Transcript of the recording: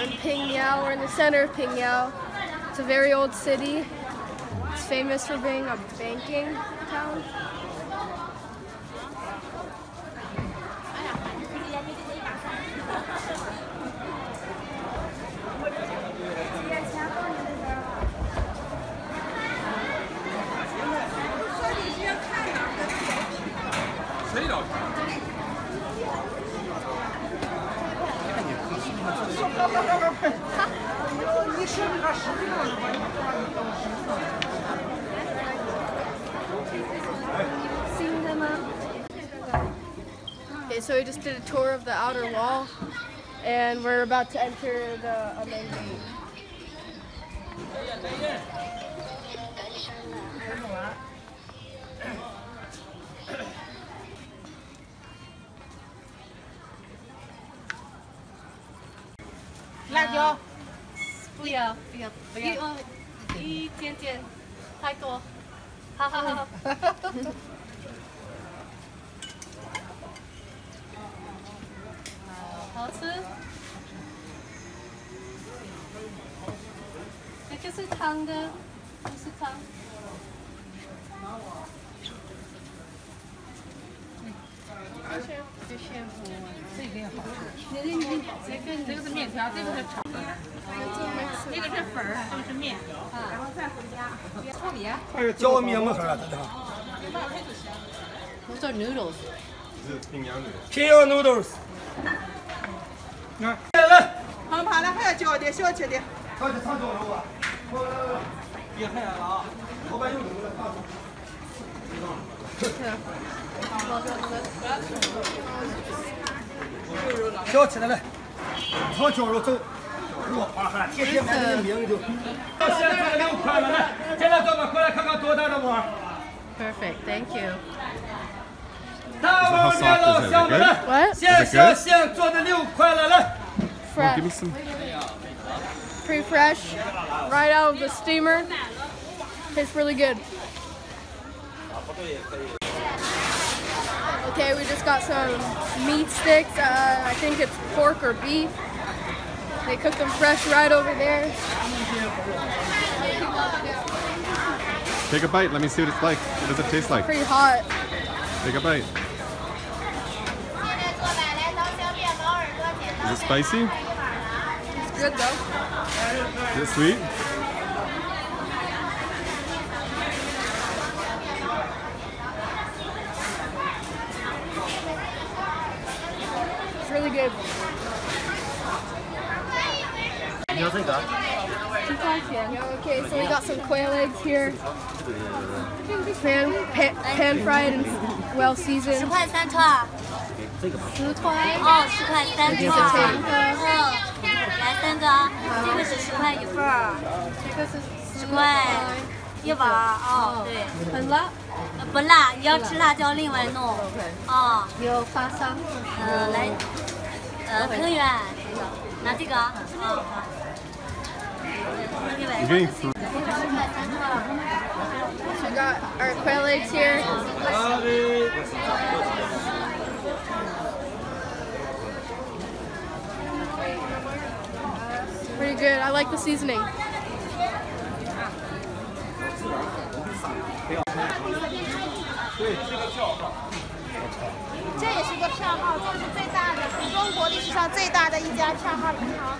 in Pingyao. We're in the center of Pingyao. It's a very old city. It's famous for being a banking town. Okay, so we just did a tour of the outer wall, and we're about to enter the main gate. 辣椒， 不要，一点点，太多，好好好。好吃。这个是汤的，不是汤。这先不，这个也好吃。这个是面条，这个是炒的，那个是粉儿，这个是面。然后再回家。臭米。 叫我面么盒啊？这叫 noodles。 平阳 noodles。来来， 横盘的还要焦的，小切的。 他是长椒肉啊。别害了啊！老板有肉了，放。 小起来来，长椒肉走，肉花哈，天天买那名就。现在6块了，来，进来坐吧，过来看看多大的碗。 Perfect, thank you. 大碗面老乡们来，现小现做的6块了，来。 Fresh. Give me some. Pretty fresh, right out of the steamer. Tastes really good. Okay, we just got some meat sticks. I think it's pork or beef. They cook them fresh right over there. Take a bite. Let me see what it's like. What does it taste like? Pretty hot. Take a bite. Is it spicy? It's good though. Is it sweet? It's really good. 你要这个 2块钱. Okay, so we got some quail eggs here. Pan fried and well seasoned. 10块3串。 10块。 哦，10块3串。来3个，这个是10块1份儿。 这个是 10块1碗儿。哦，对。 很辣。 不辣，你要吃辣椒另外弄。哦。 有花生。 来，藤原，拿这个。好。 You're getting through. So we got our quail eggs here. Pretty good. I like the seasoning. 这也是个票号，这是最大的，中国历史上最大的一家票号银行。